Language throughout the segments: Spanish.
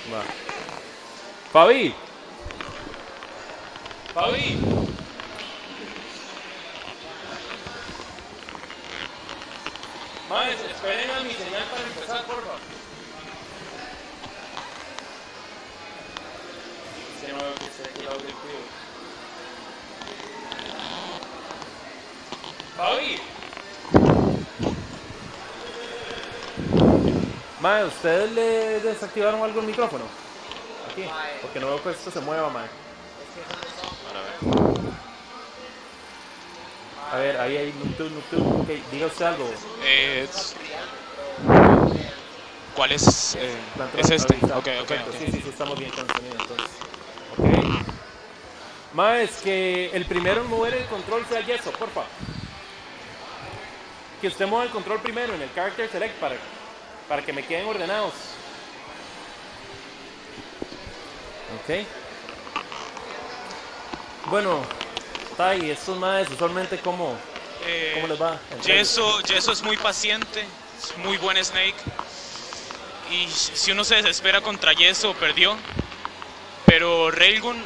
Va. Fabi. Fabi. Más, esperen a mi señal para empezar, por favor. Se me va a empezar aquí el audio tuyo. Fabi. Mae, ¿ustedes le desactivaron algo el micrófono? Aquí, porque no veo que esto se mueva, mae. A ver, ahí hay Nuptu. Ok, diga usted algo. ¿Cuál es? Es este. Ok. Sí, estamos bien con el sonido, entonces. Ok. Mae, es que el primero en mover el control sea Yeso, porfa. Que usted mueva el control primero en el Character Select para que me queden ordenados. Ok. Bueno, Tai, estos maes usualmente ¿cómo les va? Yeso es muy paciente, es muy buen Snake. Y si uno se desespera contra Yeso, perdió. Pero Railgun,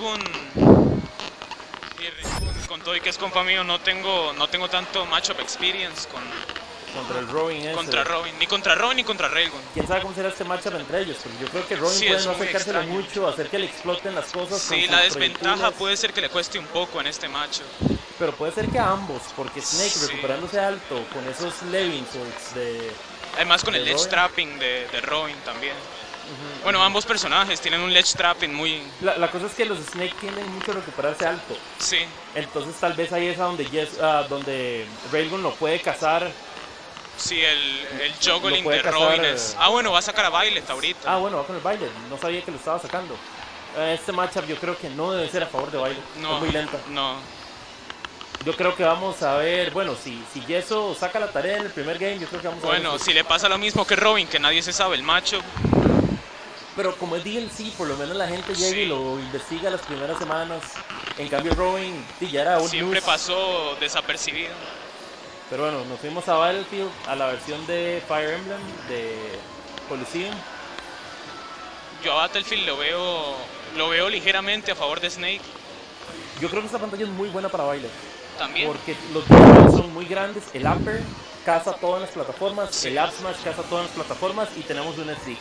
con todo y que es compa mío, no tengo tanto matchup experience contra el Robin ese. Contra Robin, ni contra Robin ni contra Railgun. ¿Quién sabe cómo será este matchup entre ellos? Porque yo creo que Robin puede no acercárselo mucho, hacer que le exploten las cosas. Sí, la desventaja puede ser que le cueste un poco en este matchup. Pero puede ser que a ambos, porque Snake recuperándose alto con esos Levin Swords de... Además con el ledge trapping de Robin también. Bueno, ambos personajes tienen un ledge trapping muy... La cosa es que los Snake tienden mucho a recuperarse alto. Sí. Entonces tal vez ahí es donde Railgun lo puede cazar. Sí, el juggling de Robin es... bueno, va a sacar a Violet ahorita. Bueno, va con el Violet. No sabía que lo estaba sacando. Este matchup yo creo que no debe ser a favor de Violet. No, es muy lenta. No. Yo creo que vamos a ver... Bueno, si Yeso saca la tarea en el primer game, yo creo que vamos a ver... Bueno, si le pasa lo mismo que Robin, que nadie se sabe el matchup. Pero como es DLC, por lo menos la gente llega y lo investiga las primeras semanas. En cambio Robin ya era old siempre news. Pasó desapercibido. Pero bueno, nos fuimos a Battlefield, a la versión de Fire Emblem, de Coliseum. Yo a Battlefield lo veo ligeramente a favor de Snake. Yo creo que esta pantalla es muy buena para Violet. También. Porque los dos son muy grandes, el upper caza todas las plataformas, el up smash caza todas las plataformas y tenemos un SD.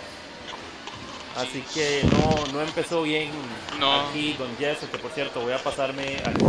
Así que no empezó bien aquí con Yeso, que por cierto voy a pasarme aquí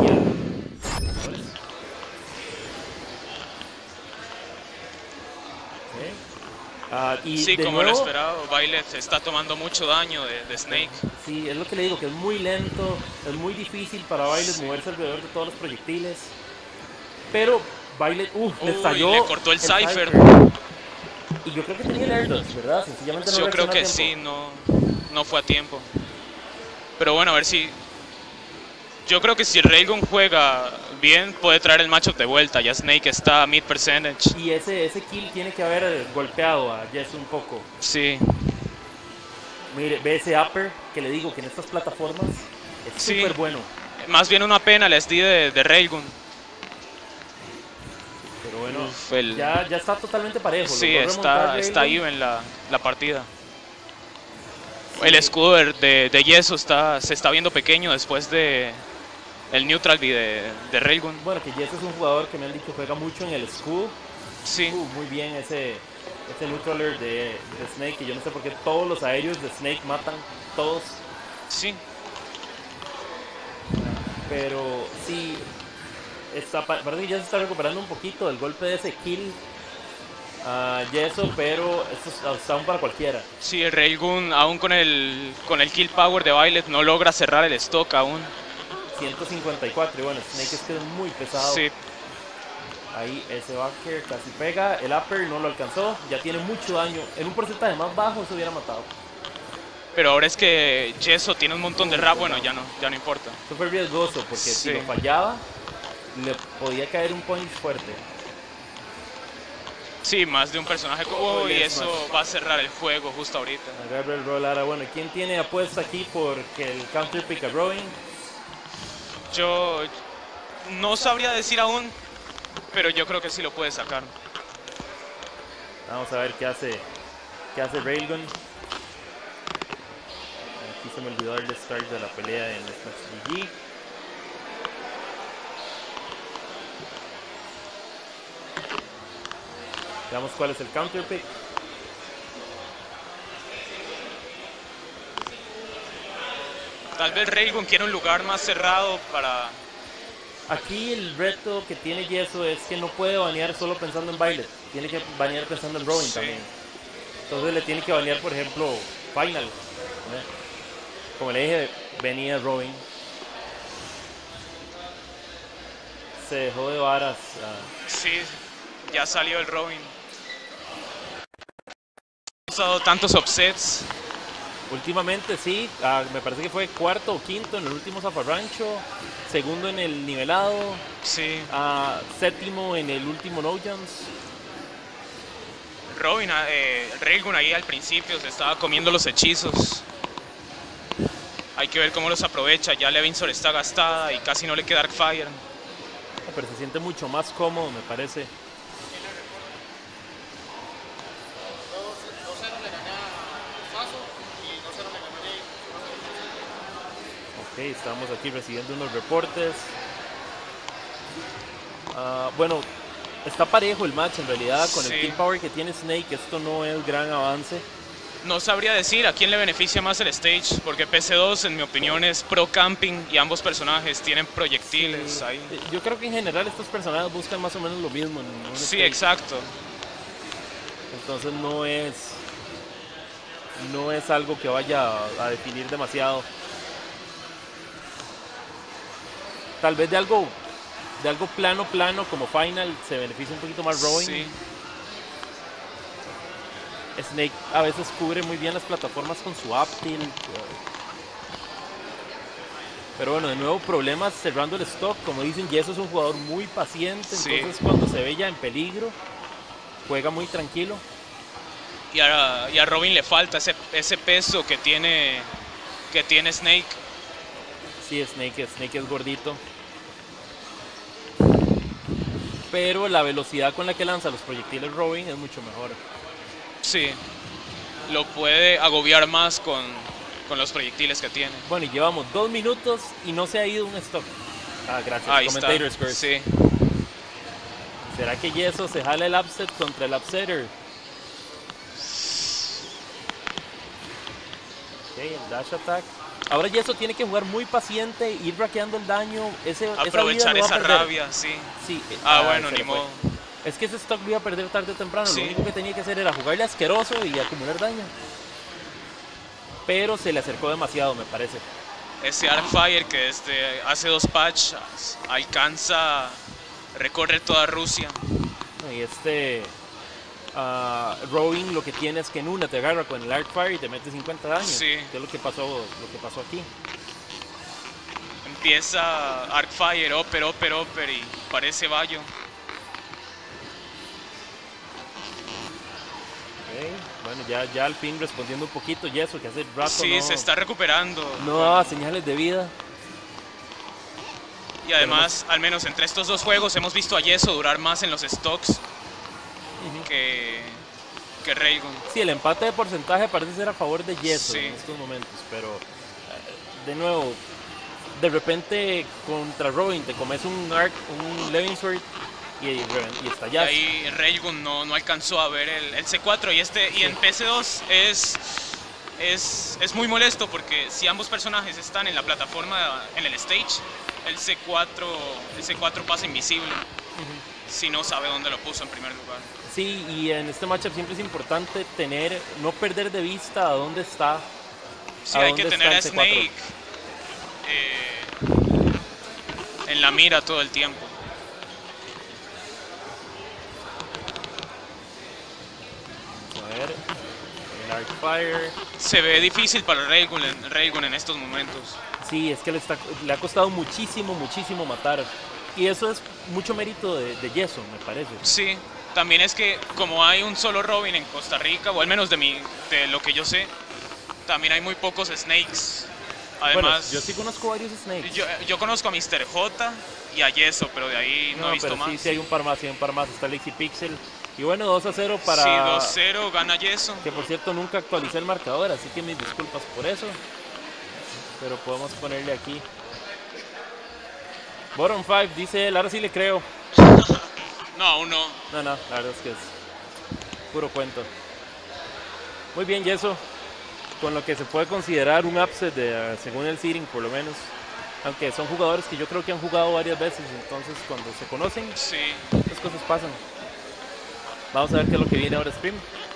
y sí, como nuevo, lo esperado, Violet está tomando mucho daño de Snake. Sí, es lo que le digo, que es muy lento, es muy difícil para Violet moverse alrededor de todos los proyectiles. Pero Violet, le estalló. Le cortó el Cypher. Y yo creo que tenía el air dodge, ¿verdad? Sencillamente no yo creo que sí, no fue a tiempo. Pero bueno, a ver si... Yo creo que si el Railgun juega bien, puede traer el matchup de vuelta. Ya Snake está a mid percentage. Y ese kill tiene que haber golpeado a Jess un poco. Sí. Mire, ve ese upper que le digo que en estas plataformas es súper bueno. Más bien una pena el SD de Railgun. Pero bueno, ya está totalmente parejo. Sí, está even la partida. Sí. El escudo de Yeso se está viendo pequeño después de el neutral de Railgun. Bueno, que Yeso es un jugador que me han dicho juega mucho en el escudo. Sí. Muy bien ese neutraler de Snake, que yo no sé por qué todos los aéreos de Snake matan, todos. Sí. Pero sí, parece que ya se está recuperando un poquito del golpe de ese kill a Yeso, pero esto está aún para cualquiera. Sí, el Railgun aún con el kill power de Violet no logra cerrar el stock aún. 154, y bueno, Snake es que es muy pesado. Sí. Ahí ese backer casi pega, el upper no lo alcanzó, ya tiene mucho daño. En un porcentaje más bajo se hubiera matado. Pero ahora es que Yeso tiene un montón de rap, bueno, ya no importa. Súper riesgoso, porque si lo fallaba, le podía caer un punch fuerte. Sí, más de un personaje como y eso va a cerrar el juego justo ahorita. Gabriel Rolara, bueno, ¿quién tiene apuesta aquí porque el counter pick a Robin? Yo no sabría decir aún, pero yo creo que sí lo puede sacar. Vamos a ver qué hace Railgun. Aquí se me olvidó darle start de la pelea en Smash GG. Veamos cuál es el counter pick. Tal vez Railgun quiere un lugar más cerrado para... Aquí el reto que tiene Yeso es que no puede banear solo pensando en Violet. Tiene que banear pensando en Robin también. Entonces le tiene que banear, por ejemplo, Final. Como le dije, venía Robin. Se dejó de varas. Sí, ya salió el Robin. Ha usado tantos upsets. Últimamente sí, me parece que fue cuarto o quinto en el último zafarrancho, segundo en el nivelado, Sí. Séptimo en el último No Jumps. Robin, Railgun ahí al principio se estaba comiendo los hechizos. Hay que ver cómo los aprovecha. Ya Levinson está gastada y casi no le queda Arcfire. Pero se siente mucho más cómodo, me parece. Ok, estamos aquí recibiendo unos reportes. Bueno, está parejo el match en realidad. Con el kill power que tiene Snake, esto no es gran avance. No sabría decir a quién le beneficia más el stage, porque PC2 en mi opinión es pro camping y ambos personajes tienen proyectiles ahí. Yo creo que en general estos personajes buscan más o menos lo mismo. Sí, exacto. Entonces no es algo que vaya a definir demasiado. Tal vez de algo plano como Final se beneficia un poquito más Robin. Sí. Snake a veces cubre muy bien las plataformas con su up tilt. Pero bueno, de nuevo problemas cerrando el stock. Como dicen, Yeso es un jugador muy paciente. Entonces cuando se ve ya en peligro, juega muy tranquilo. Y a Robin le falta ese peso que tiene Snake. Sí, Snake es gordito. Pero la velocidad con la que lanza los proyectiles Robin es mucho mejor. Sí, lo puede agobiar más con los proyectiles que tiene. Bueno, y llevamos 2 minutos y no se ha ido un stock. Gracias. Ahí Commentator's está. Curse. Sí. ¿Será que Yeso se jala el upset contra el upsetter? Ok, el dash attack. Ahora Yeso tiene que jugar muy paciente, ir raqueando el daño. Aprovechar esa rabia, sí. Bueno, ni modo. Es que ese stock lo iba a perder tarde o temprano. Sí. Lo único que tenía que hacer era jugarle asqueroso y acumular daño. Pero se le acercó demasiado, me parece. Ese Arcfire que desde hace 2 patches alcanza, recorre toda Rusia. Y Robin lo que tiene es que en una te agarra con el Arcfire y te mete 50 daños. Sí. Que es lo que pasó aquí. Empieza Arcfire, Upper y parece Bayo. Bueno, ya al fin respondiendo un poquito Yeso, que hace rato sí, se está recuperando. No daba señales de vida. Y además, al menos entre estos 2 juegos, hemos visto a Yeso durar más en los stocks que Railgun. Sí, el empate de porcentaje parece ser a favor de Yeso en estos momentos, pero de nuevo, de repente contra Robin te comes un Levinsword y estallas. Y ahí Railgun no alcanzó a ver el C4 y en PC2 es muy molesto porque si ambos personajes están en la plataforma, en el stage, el C4 pasa invisible si no sabe dónde lo puso en primer lugar. Sí, y en este matchup siempre es importante no perder de vista a dónde está. Sí, hay que tener a Snake en la mira todo el tiempo. A ver, el Arcfire. Se ve difícil para Railgun en estos momentos. Sí, es que le ha costado muchísimo matar. Y eso es mucho mérito de Yeso, me parece. Sí, también es que como hay un solo Robin en Costa Rica, o al menos de lo que yo sé, también hay muy pocos Snakes. Además, bueno, yo sí conozco varios Snakes. Yo conozco a Mr. J y a Yeso, pero de ahí no he visto más. Sí, hay un par más, está Lazy Pixel. Y bueno, 2-0 para... Sí, 2-0, gana Yeso. Que por cierto nunca actualicé el marcador, así que mis disculpas por eso. pero podemos ponerle aquí. Bottom 5, dice él, ahora sí le creo. No, aún no. No, la verdad es que es puro cuento. Muy bien, Yeso. Con lo que se puede considerar un upset según el seeding, por lo menos. Aunque son jugadores que yo creo que han jugado varias veces, entonces cuando se conocen, Sí. las cosas pasan. Vamos a ver qué es lo que viene ahora, Scream.